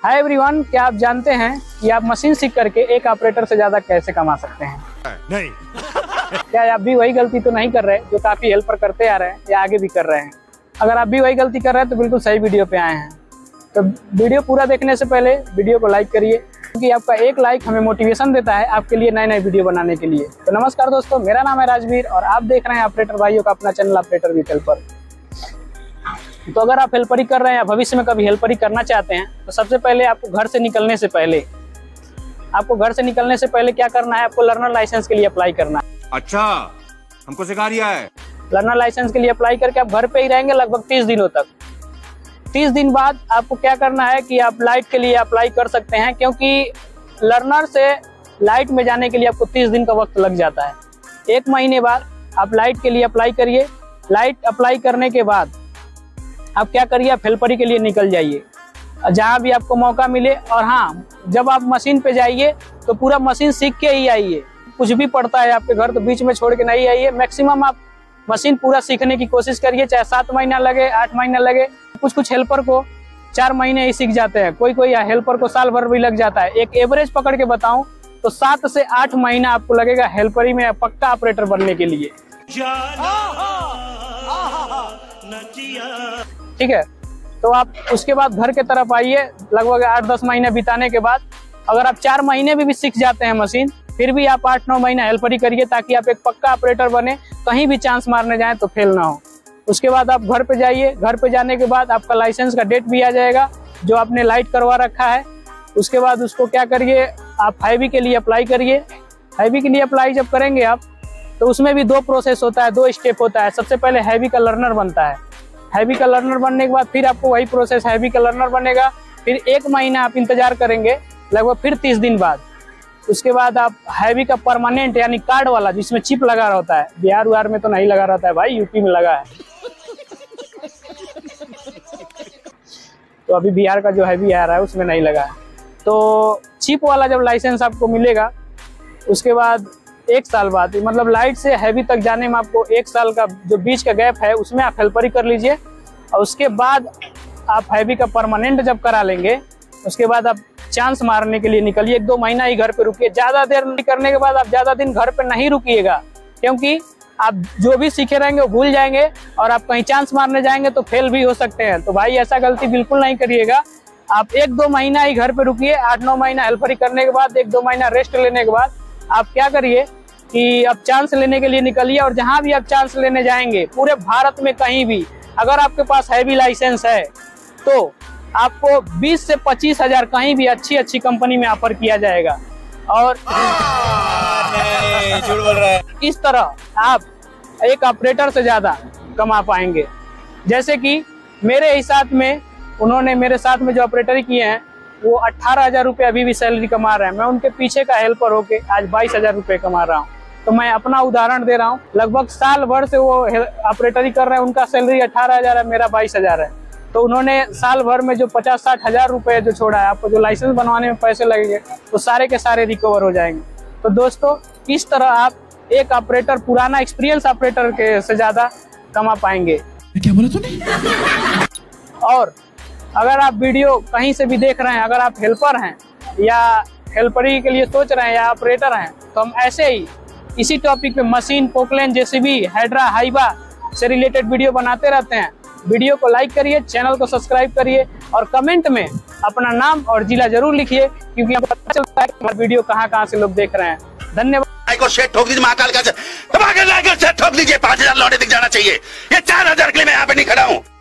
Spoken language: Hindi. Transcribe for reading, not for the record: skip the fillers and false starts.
हाय एवरीवन, क्या आप जानते हैं कि आप मशीन सीख करके एक ऑपरेटर से ज्यादा कैसे कमा सकते हैं? नहीं। क्या आप भी वही गलती तो नहीं कर रहे जो काफी हेल्पर करते आ रहे हैं या आगे भी कर रहे हैं? अगर आप भी वही गलती कर रहे हैं तो बिल्कुल सही वीडियो पे आए हैं। तो वीडियो पूरा देखने से पहले वीडियो को लाइक करिए, क्योंकि आपका एक लाइक हमें मोटिवेशन देता है आपके लिए नए नए वीडियो बनाने के लिए। तो नमस्कार दोस्तों, मेरा नाम है राजवीर और आप देख रहे हैं ऑपरेटर भाइयों का अपना चैनल ऑपरेटर विद हेल्पर। तो अगर आप हेल्परी कर रहे हैं या भविष्य में कभी हेल्परी करना चाहते हैं तो सबसे पहले आपको घर से निकलने से पहले क्या करना है? आपको लर्नर लाइसेंस के लिए अप्लाई करना है। अच्छा, हमको सिखा रिया है। लर्नर लाइसेंस के लिए अप्लाई करके आप घर पे ही रहेंगे लगभग 30 दिनों तक। 30 दिन बाद आपको क्या करना है कि आप लाइट के लिए अप्लाई कर सकते हैं, क्योंकि लर्नर से लाइट में जाने के लिए आपको 30 दिन का वक्त लग जाता है। 1 महीने बाद आप लाइट के लिए अप्लाई करिए। लाइट अप्लाई करने के बाद आप क्या करिए, आप हेल्परी के लिए निकल जाइए जहां भी आपको मौका मिले। और हाँ, जब आप मशीन पे जाइए तो पूरा मशीन सीख के ही आइए। कुछ भी पड़ता है आपके घर तो बीच में छोड़ के नहीं आइए। मैक्सिमम आप मशीन पूरा सीखने की कोशिश करिए, चाहे 7 महीना लगे, 8 महीना लगे। कुछ हेल्पर को 4 महीने ही सीख जाते हैं, कोई हेल्पर को साल भर भी लग जाता है। एक एवरेज पकड़ के बताऊं तो 7 से 8 महीना आपको लगेगा हेल्परी में पक्का ऑपरेटर बनने के लिए। ठीक है, तो आप उसके बाद घर के तरफ आइए। लगभग 8-10 महीने बिताने के बाद अगर आप 4 महीने भी सीख जाते हैं मशीन, फिर भी आप 8-9 महीना हेल्परी करिए ताकि आप एक पक्का ऑपरेटर बने, कहीं भी चांस मारने जाएं तो फेल ना हो। उसके बाद आप घर पे जाइए। घर पे जाने के बाद आपका लाइसेंस का डेट भी आ जाएगा जो आपने लाइट करवा रखा है। उसके बाद उसको क्या करिए, आप हाईवी के लिए अप्लाई करिए। हाईवी के लिए अप्लाई जब करेंगे आप तो उसमें भी 2 प्रोसेस होता है, 2 स्टेप होता है। सबसे पहले हैवी का लर्नर बनता है। हैवी का लर्नर बनने के बाद फिर आपको वही प्रोसेस, हैवी का लर्नर बनेगा। फिर 1 महीना आप इंतजार करेंगे, लगभग फिर 30 दिन बाद। उसके बाद आप हैवी का परमानेंट यानी कार्ड वाला, जिसमें चिप लगा रहता है। बिहार उहार में तो नहीं लगा रहता है भाई, यूपी में लगा है। तो अभी बिहार का जो हैवी आ रहा है उसमें नहीं लगा है। तो चिप वाला जब लाइसेंस आपको मिलेगा उसके बाद 1 साल बाद, मतलब लाइट से हैवी तक जाने में आपको 1 साल का जो बीच का गैप है उसमें आप हेल्परी कर लीजिए। और उसके बाद आप हैवी का परमानेंट जब करा लेंगे उसके बाद आप चांस मारने के लिए निकलिए। 1-2 महीना ही घर पे रुकिए। ज्यादा देर करने के बाद आप ज्यादा दिन घर पे नहीं रुकिएगा, क्योंकि आप जो भी सीखे रहेंगे वो भूल जाएंगे और आप कहीं चांस मारने जाएंगे तो फेल भी हो सकते हैं। तो भाई ऐसा गलती बिल्कुल नहीं करिएगा। आप 1-2 महीना ही घर पे रुकिए। 8-9 महीना हेल्परी करने के बाद 1-2 महीना रेस्ट लेने के बाद आप क्या करिए कि अब चांस लेने के लिए निकलिए। और जहां भी आप चांस लेने जाएंगे पूरे भारत में कहीं भी, अगर आपके पास हैवी लाइसेंस है तो आपको 20 से 25 हजार कहीं भी अच्छी कंपनी में ऑफर किया जाएगा। और झूठ बोल रहा है। इस तरह आप एक ऑपरेटर से ज्यादा कमा पाएंगे। जैसे कि मेरे हिसाब में उन्होंने मेरे साथ में जो ऑपरेटरी किए हैं वो 18,000 रुपये अभी भी सैलरी कमा रहे हैं। मैं उनके पीछे का हेल्पर होके आज 22,000 रुपये कमा रहा हूँ। तो मैं अपना उदाहरण दे रहा हूँ। लगभग साल भर से वो ऑपरेटरी कर रहे हैं, उनका सैलरी 18,000 है, मेरा 22,000 है। तो उन्होंने साल भर में जो 50-60 हजार रुपये जो छोड़ा है, आपको जो लाइसेंस बनवाने में पैसे लगेंगे तो सारे के सारे रिकवर हो जाएंगे। तो दोस्तों, इस तरह आप एक ऑपरेटर, पुराना एक्सपीरियंस ऑपरेटर के से ज्यादा कमा पाएंगे। क्या बोला तूने? और अगर आप वीडियो कहीं से भी देख रहे हैं, अगर आप हेल्पर हैं या हेल्परी के लिए सोच रहे हैं या ऑपरेटर हैं, तो हम ऐसे ही इसी टॉपिक पे मशीन, पोकलेन, जेसीबी, हाइड्रा, हाइबा से रिलेटेड वीडियो बनाते रहते हैं। वीडियो को लाइक करिए, चैनल को सब्सक्राइब करिए और कमेंट में अपना नाम और जिला जरूर लिखिए, क्योंकि आपको पता चलता है कि वीडियो कहाँ से लोग देख रहे हैं। धन्यवाद। को शेट ठोक दीजिए, महाकाल का शेट ठोक दीजिए। 5,000 लौटे दिख जाना चाहिए। ये 4,000 के लिए मैं यहाँ पे नहीं खड़ा हूँ।